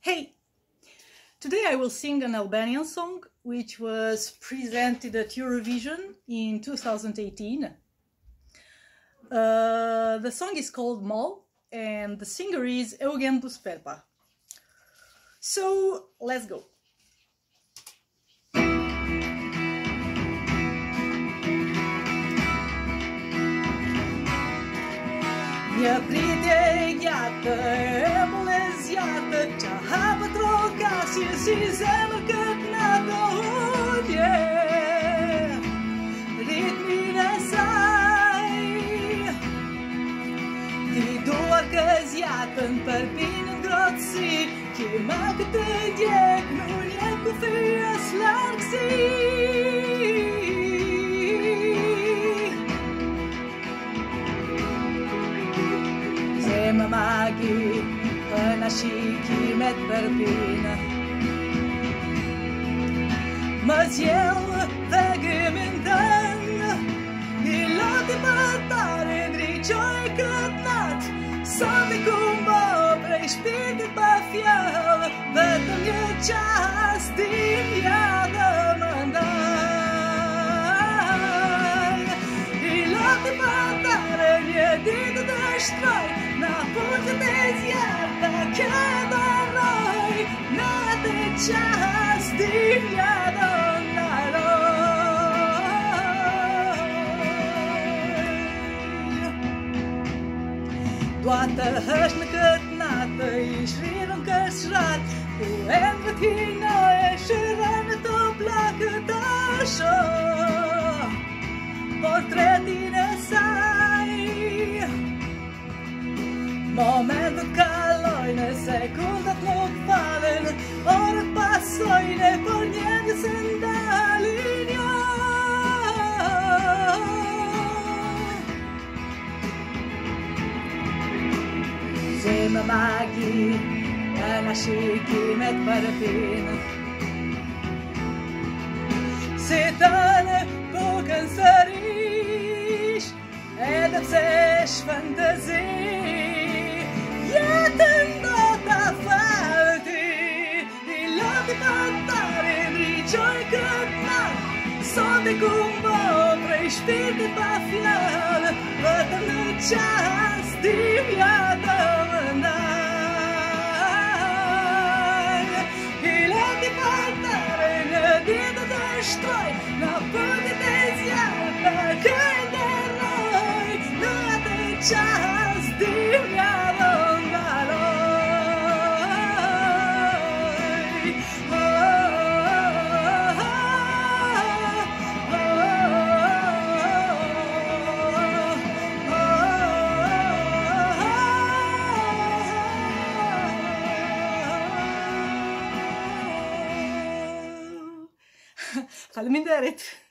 Hey! Today I will sing an Albanian song which was presented at Eurovision in 2018. The song is called Mall and the singer is Eugent Bushpepa. So let's go! Një pritje e gjatë, e molezjatë, qa hapë trokasje si zemër këtë natë hodje. Ritmin e saj, ti duar këzjatën për pinën grotësi, kima këtë djek, nullje ku fijës largësi. Më magi, në shikimet për pinë Më zjellë dhe gëmin tënë Një loti pëtare ndriqoj këtë natë Sa të kumbo prej shpirtit pa fjallë Vetëm një qas dimja dhe më ndaj Një loti pëtare një ditë të shtroj Na punët e zjarta këtë roj Në të qas dimja do ndaroj Dua të hësh në këtë natë I shrirën kësrat Ku e më të hinoj E shërën në të plakë të shoh Portretin e saj Momentet kalojnë, sekundat nuk falen Orët pasojnë, por njëndë se ndalin jo Zemë magi, e nga shikimet përpin Si tënë bukën sërish Edhe pse shfëntëzi Jetën do t'a falë ti I loti pëtare ndriqoj këtë natë Sot e kumbo prej shpirtit pa fjallë Vëtëm në qas dimja të më ndaj I loti pëtare në ditë të shtroj Në pëtit e zjarta këtë roj Në të qas dimja të Faleminderit!